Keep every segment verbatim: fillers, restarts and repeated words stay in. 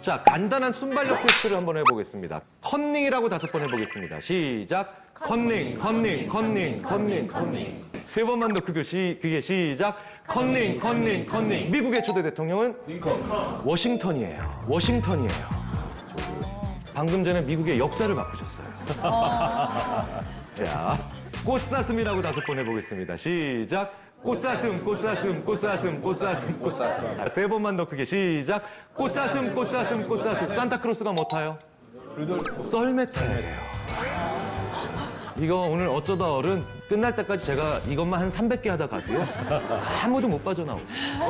자, 간단한 순발력 테스트를 한번 해보겠습니다. 컨닝이라고 다섯 번 해보겠습니다. 시작. 컨닝, 컨닝, 컨닝, 컨닝, 컨닝. 세 번만 더 크게 시, 그게 시작. 컨닝, 컨닝, 컨닝. 미국의 초대 대통령은 워싱턴이에요. 워싱턴이에요. 방금 전에 미국의 역사를 바꾸셨어요. 자, 꽃사슴이라고 다섯 번 해보겠습니다. 시작. 꽃사슴, 꽃사슴, 꽃사슴, 꽃사슴, 꽃사슴. 자, 세 번만 더 크게 시작. 꽃사슴, 꽃사슴, 꽃사슴. 산타크로스가 뭐 타요? 루돌프. 썰매 타요. 이거 오늘 어쩌다 어른 끝날 때까지 제가 이것만 한 삼백 개 하다 가도요. 아무도 못 빠져나오고.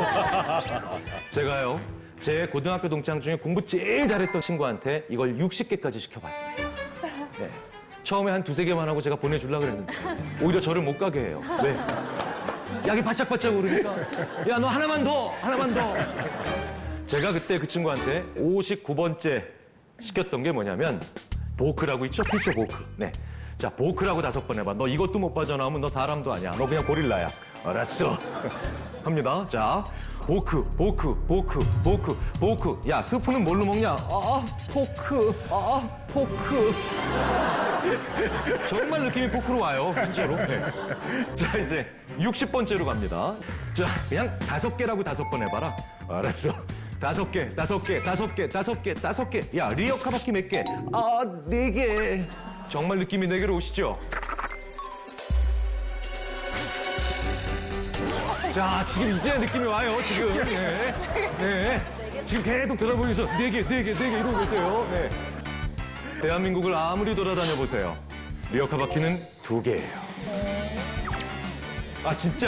제가요, 제 고등학교 동창 중에 공부 제일 잘했던 친구한테 이걸 육십 개까지 시켜봤습니다. 네. 처음에 한 두세 개만 하고 제가 보내주려고 그랬는데 오히려 저를 못 가게 해요. 왜? 약이 바짝바짝 오르니까 야, 너 하나만 더! 하나만 더! 제가 그때 그 친구한테 오십구 번째 시켰던 게 뭐냐면 보크라고 있죠? 그렇죠, 보크. 네. 자, 보크라고 다섯 번 해봐. 너 이것도 못 빠져나오면 너 사람도 아니야. 너 그냥 고릴라야. 알았어. 합니다. 자, 보크, 보크, 보크, 보크, 보크. 야, 스프는 뭘로 먹냐? 아, 포크. 아, 포크. 정말 느낌이 포크로 와요, 진짜로. 네. 자, 이제 육십 번째로 갑니다. 자, 그냥 다섯 개라고 다섯 번 해봐라. 알았어. 다섯 개, 다섯 개, 다섯 개, 다섯 개, 다섯 개. 야, 리어 카바키 몇 개? 아, 네 개. 정말 느낌이 네 개로 오시죠? 자, 지금 이제 느낌이 와요, 지금. 네. 네. 지금 계속 들어보면서 네 개, 네 개, 네 개 이러고 계세요. 네. 대한민국을 아무리 돌아다녀 보세요. 리어 카바키는 두 개예요. 아, 진짜?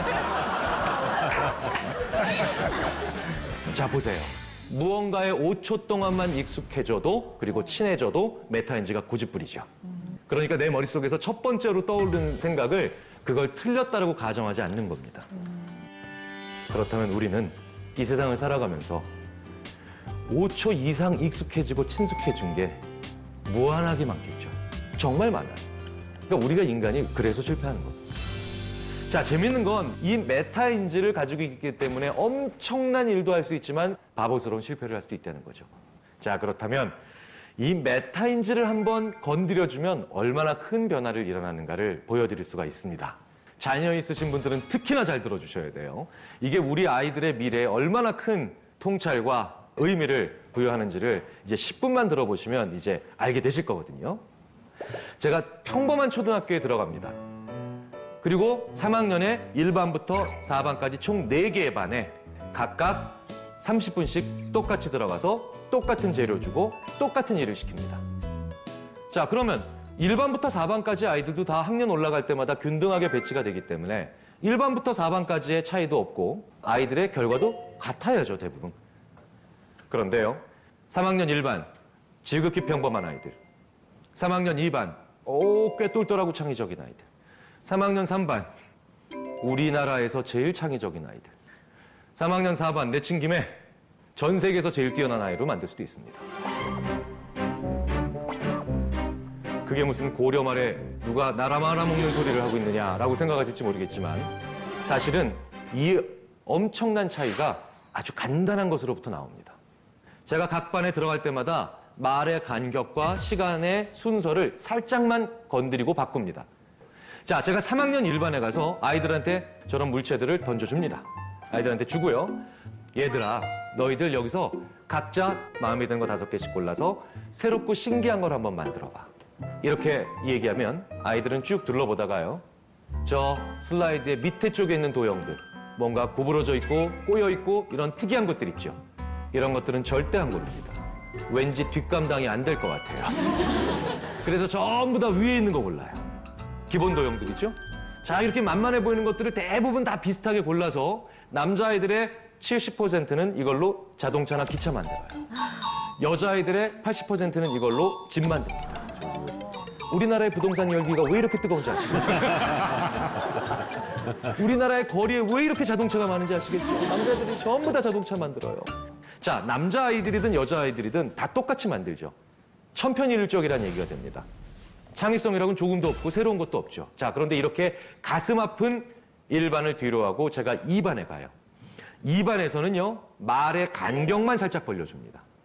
자, 보세요. 무언가에 오 초 동안만 익숙해져도 그리고 친해져도 메타인지가 고집부리죠. 그러니까 내 머릿속에서 첫 번째로 떠오르는 생각을 그걸 틀렸다라고 가정하지 않는 겁니다. 그렇다면 우리는 이 세상을 살아가면서 오 초 이상 익숙해지고 친숙해진 게 무한하게 많겠죠. 정말 많아요. 그러니까 우리가 인간이 그래서 실패하는 겁니다. 자, 재밌는 건 이 메타인지를 가지고 있기 때문에 엄청난 일도 할 수 있지만 바보스러운 실패를 할 수도 있다는 거죠. 자, 그렇다면 이 메타인지를 한번 건드려주면 얼마나 큰 변화를 일어나는가를 보여드릴 수가 있습니다. 자녀 있으신 분들은 특히나 잘 들어주셔야 돼요. 이게 우리 아이들의 미래에 얼마나 큰 통찰과 의미를 부여하는지를 이제 십 분만 들어보시면 이제 알게 되실 거거든요. 제가 평범한 초등학교에 들어갑니다. 그리고 삼 학년에 일 반부터 사 반까지 총 네 개의 반에 각각 삼십 분씩 똑같이 들어가서 똑같은 재료 주고 똑같은 일을 시킵니다. 자, 그러면 일 반부터 사 반까지 아이들도 다 학년 올라갈 때마다 균등하게 배치가 되기 때문에 일 반부터 사 반까지의 차이도 없고 아이들의 결과도 같아야죠, 대부분. 그런데요, 삼 학년 일 반, 지극히 평범한 아이들. 삼 학년 이 반, 오, 꽤 똘똘하고 창의적인 아이들. 삼 학년 삼 반, 우리나라에서 제일 창의적인 아이들. 삼 학년 사 반, 내친 김에 전 세계에서 제일 뛰어난 아이로 만들 수도 있습니다. 그게 무슨 고려 말에 누가 나라 말아먹는 소리를 하고 있느냐라고 생각하실지 모르겠지만 사실은 이 엄청난 차이가 아주 간단한 것으로부터 나옵니다. 제가 각 반에 들어갈 때마다 말의 간격과 시간의 순서를 살짝만 건드리고 바꿉니다. 자, 제가 삼 학년 일 반에 가서 아이들한테 저런 물체들을 던져줍니다. 아이들한테 주고요. 얘들아, 너희들 여기서 각자 마음에 드는 거 다섯 개씩 골라서 새롭고 신기한 걸 한번 만들어봐. 이렇게 얘기하면 아이들은 쭉 둘러보다가요. 저 슬라이드의 밑에 쪽에 있는 도형들, 뭔가 구부러져 있고 꼬여 있고 이런 특이한 것들 있죠. 이런 것들은 절대 안 고릅니다. 왠지 뒷감당이 안 될 것 같아요. 그래서 전부 다 위에 있는 거 골라요. 기본 도형들이죠. 자, 이렇게 만만해 보이는 것들을 대부분 다 비슷하게 골라서 남자아이들의 칠십 퍼센트는 이걸로 자동차나 기차 만들어요. 여자아이들의 팔십 퍼센트는 이걸로 집 만듭니다. 우리나라의 부동산 열기가 왜 이렇게 뜨거운지 아시겠죠? 우리나라의 거리에 왜 이렇게 자동차가 많은지 아시겠죠? 남자들이 전부 다 자동차 만들어요. 자, 남자아이들이든 여자아이들이든 다 똑같이 만들죠. 천편일률적이라는 얘기가 됩니다. 창의성이라고는 조금도 없고 새로운 것도 없죠. 자, 그런데 이렇게 가슴 아픈 일 반을 뒤로 하고 제가 이 반에 가요. 이 반에서는요, 말의 간격만 살짝 벌려줍니다.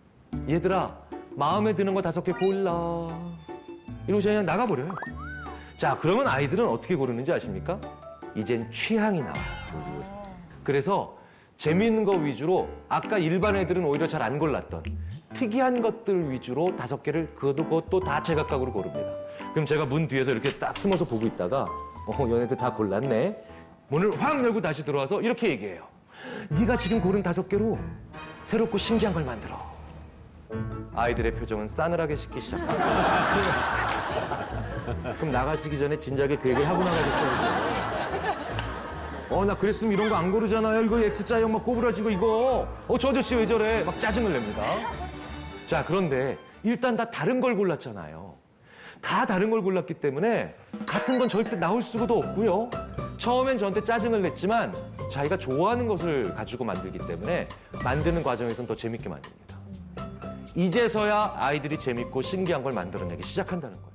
얘들아, 마음에 드는 거 다섯 개 골라. 이러고 그냥 나가버려요. 자, 그러면 아이들은 어떻게 고르는지 아십니까? 이젠 취향이 나와요. 그래서 재미있는 거 위주로 아까 일반 애들은 오히려 잘 안 골랐던 특이한 것들 위주로 다섯 개를 그것도 다 제각각으로 고릅니다. 그럼 제가 문 뒤에서 이렇게 딱 숨어서 보고 있다가 어, 얘네들 다 골랐네. 문을 확 열고 다시 들어와서 이렇게 얘기해요. 네가 지금 고른 다섯 개로 새롭고 신기한 걸 만들어. 아이들의 표정은 싸늘하게 식기 시작합니다. 그럼 나가시기 전에 진작에 그 얘기를 하고 나가겠어요. 어, 나 그랬으면 이런 거 안 고르잖아요. 이거 X자형 막 꼬부라진 거 이거. 어, 저 아저씨 왜 저래? 막 짜증을 냅니다. 자, 그런데 일단 다 다른 걸 골랐잖아요. 다 다른 걸 골랐기 때문에 같은 건 절대 나올 수도 없고요. 처음엔 저한테 짜증을 냈지만 자기가 좋아하는 것을 가지고 만들기 때문에 만드는 과정에서는 더 재밌게 만듭니다. 이제서야 아이들이 재밌고 신기한 걸 만들어내기 시작한다는 거예요.